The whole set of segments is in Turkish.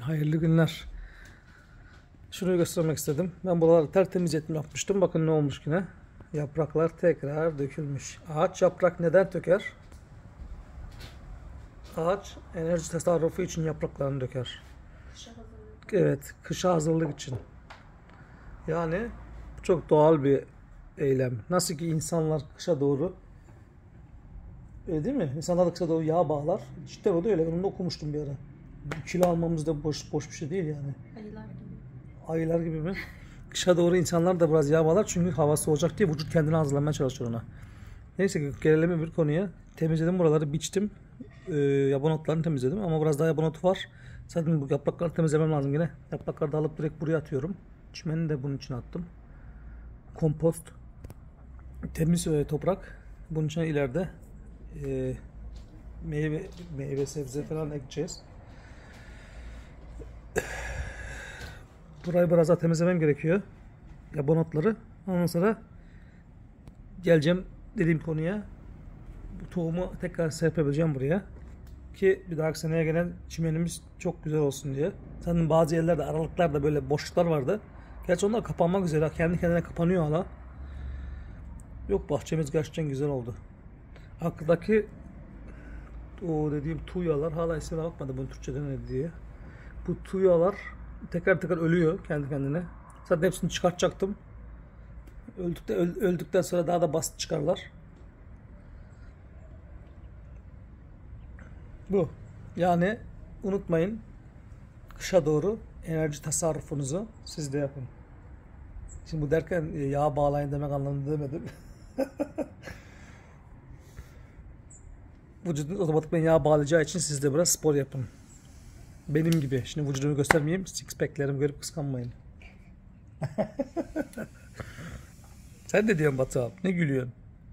Hayırlı günler. Şunu göstermek istedim. Ben buraları tertemiz yapmıştım. Bakın ne olmuş yine. Yapraklar tekrar dökülmüş. Ağaç yaprak neden döker? Ağaç enerji tasarrufu için yapraklarını döker. Evet, kışa hazırlık için. Yani çok doğal bir eylem. Nasıl ki insanlar kışa doğru, öyle değil mi? İnsanlar kışa doğru yağ bağlar. Cidden o da öyle. Onu da okumuştum bir ara. Kilo almamız da boş bir şey değil yani. Ayılar gibi. Ayılar gibi mi? Kışa doğru insanlar da biraz yağ bağlar çünkü hava soğuyacak diye vücut kendini hazırlamaya çalışıyor ona. Neyse gelelim bir konuya. Temizledim buraları, biçtim. Yaban otlarını temizledim ama biraz daha yaban otu var. Zaten bu yaprakları temizlemem lazım yine. Yaprakları da alıp direkt buraya atıyorum. Çimeni de bunun için attım. Kompost. Temiz toprak. Bunun için ileride meyve sebze falan ekeceğiz. Burayı biraz daha temizlemem gerekiyor. Yaban otları. Ondan sonra geleceğim dediğim konuya. Bu tohumu tekrar serpebileceğim buraya. Ki bir dahaki seneye gelen çimenimiz çok güzel olsun diye. Zaten bazı yerlerde aralıklarda böyle boşluklar vardı. Gerçi onlar kapanmak üzere. Kendi kendine kapanıyor hala. Yok, bahçemiz gerçekten güzel oldu. Arkadaki o dediğim tuğyalar, hala ismine bakmadım bunun Türkçe'de ne diye. Bu tuğyalar tekrar ölüyor kendi kendine. Zaten hepsini çıkartacaktım. Öldükten sonra daha da basit çıkarlar. Bu. Yani unutmayın, kışa doğru enerji tasarrufunuzu siz de yapın. Şimdi bu derken yağ bağlayın demek anlamında demedim. Vücudunuz otomatikman yağ bağlayacağı için siz de biraz spor yapın. Benim gibi. Şimdi vücudumu göstermeyeyim. Six pack'lerimi görüp kıskanmayın. Sen de diyorsun Batu abi. Ne gülüyorsun?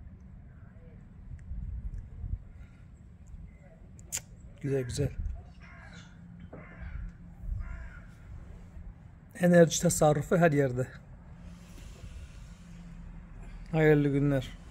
Güzel güzel. Enerji tasarrufu her yerde. Hayırlı günler.